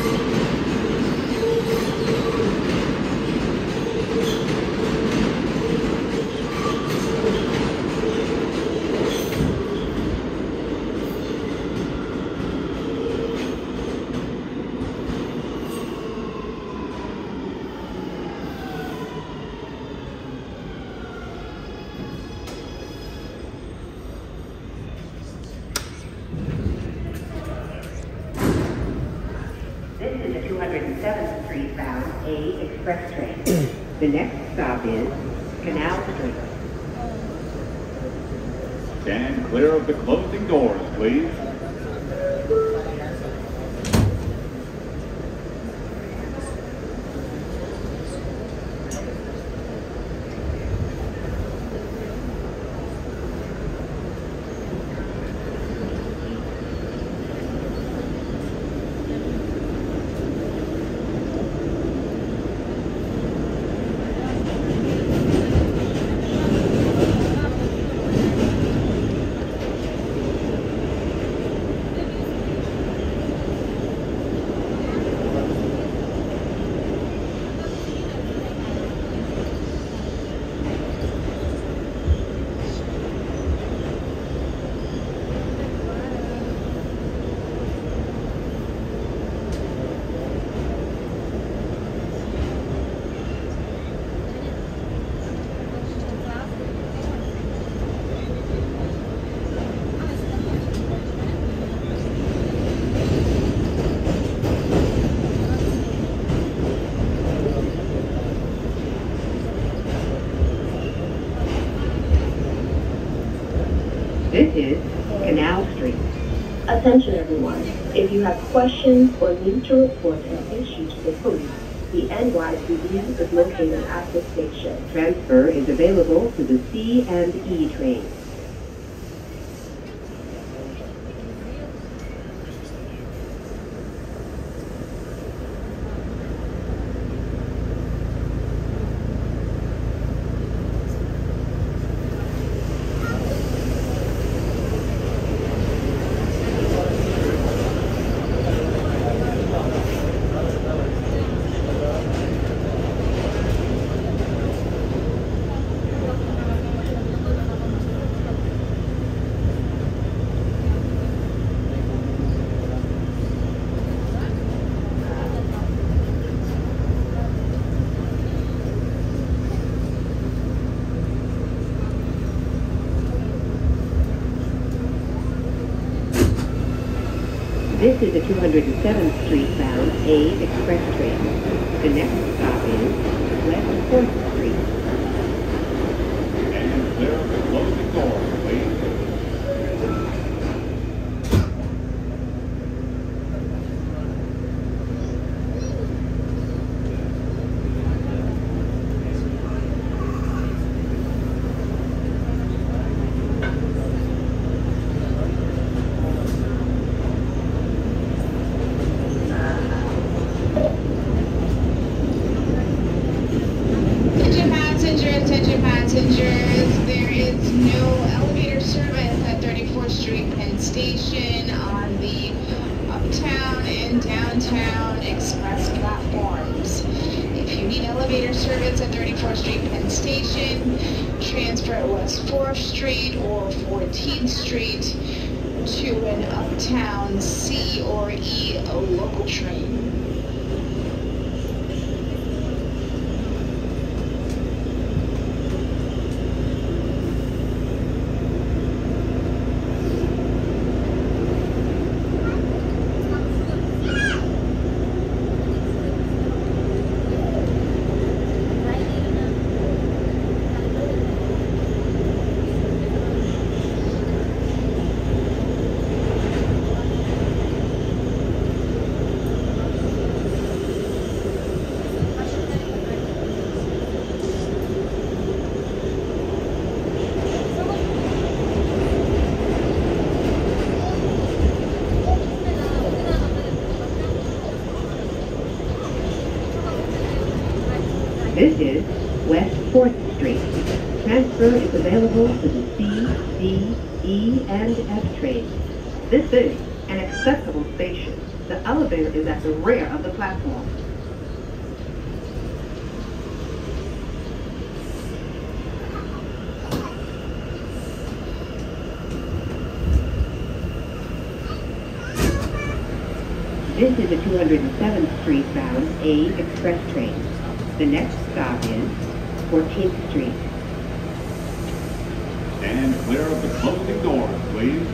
This is a 207th Street bound A express train. The next stop is Canal Street. Stand clear of the closing doors, please. This is Canal Street. Attention everyone, if you have questions or need to report an issue to the police, the NYPD is located at the station. Transfer is available to the C and E train. This is a 207th Street bound A express train. The next stop is West 4th Street. Stand clear of the closing doors, please. Attention passengers, there is no elevator service at 34th Street Penn Station on the uptown and downtown express platforms. If you need elevator service at 34th Street Penn Station, transfer at West 4th Street or 14th Street to an uptown C or E local train. This is West 4th Street. Transfer is available to the C, D, E, and F trains. This is an accessible station. The elevator is at the rear of the platform. This is a 207th Street bound A express train. The next stop is 14th Street. Stand clear of the closing doors, please.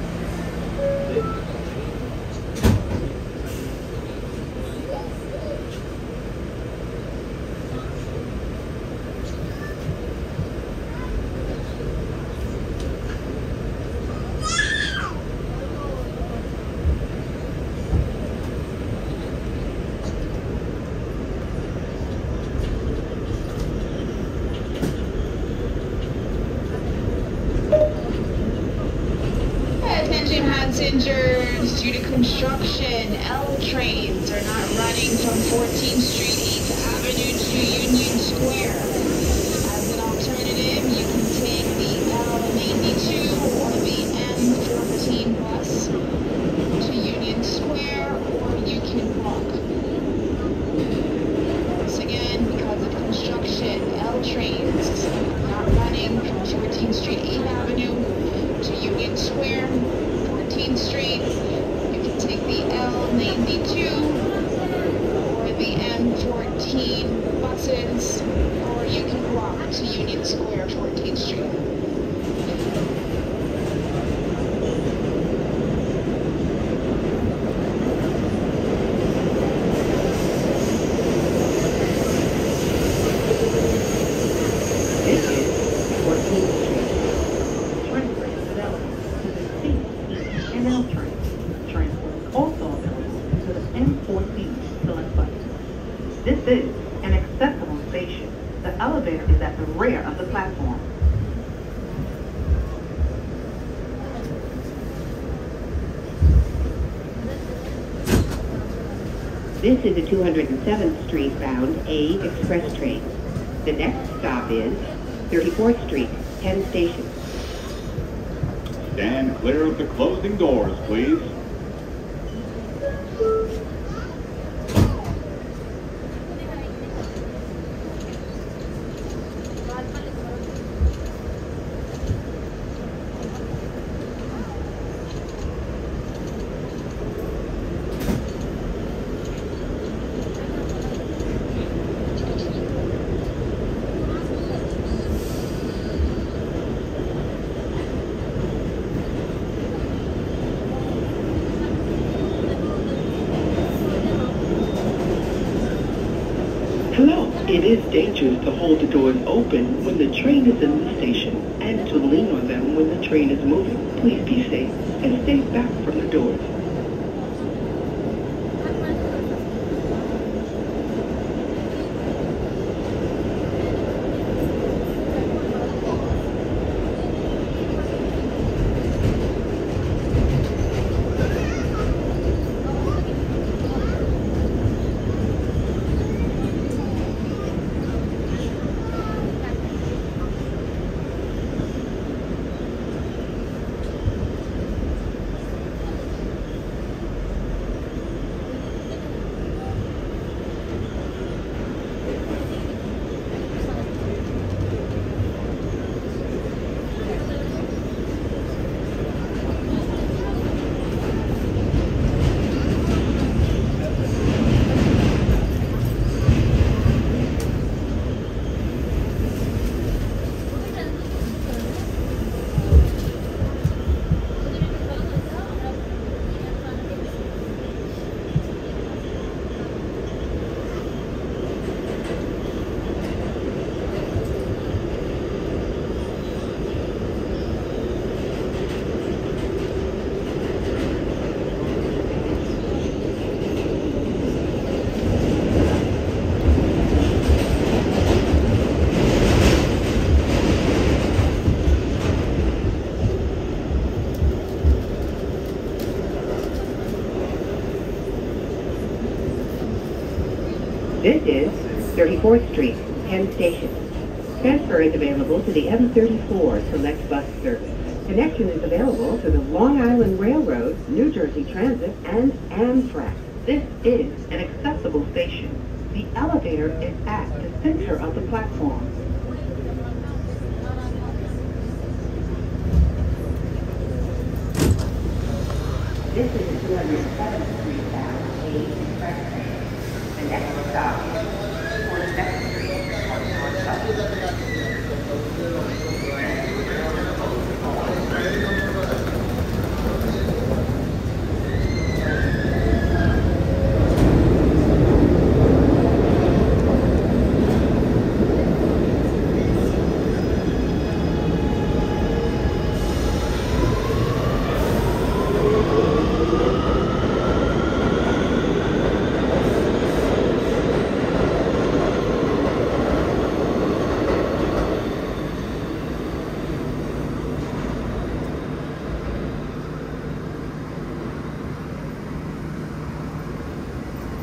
Attention passengers, due to construction, L trains are not running from 14th Street, 8th Avenue to Union Square. As an alternative, you can take the L92 or the M14 bus to Union Square, or you can walk. Once again, because of construction, L trains are not running from 14th Street, 8th Avenue to Union Square, 14th Street. You can take the L92 or the M14 buses, or you can walk to Union Square, 14th Street. This is 14th Street. Transfer is available to the C, E, and L trains. Transfer is also available to the M14 select bus. This is an accessible station. The elevator is at the rear of the platform. This is a 207th Street bound A express train. The next stop is 34th Street, Penn Station. Stand clear of the closing doors, please. Hello. It is dangerous to hold the doors open when the train is in the station and to lean on them when the train is moving. Please be safe and stay back from the doors. This is 34th Street, Penn Station. Transfer is available to the M34 Select Bus Service. Connection is available to the Long Island Railroad, New Jersey Transit, and Amtrak. This is an accessible station. The elevator is at the center of the platform. This is the 207th Street bound A express train.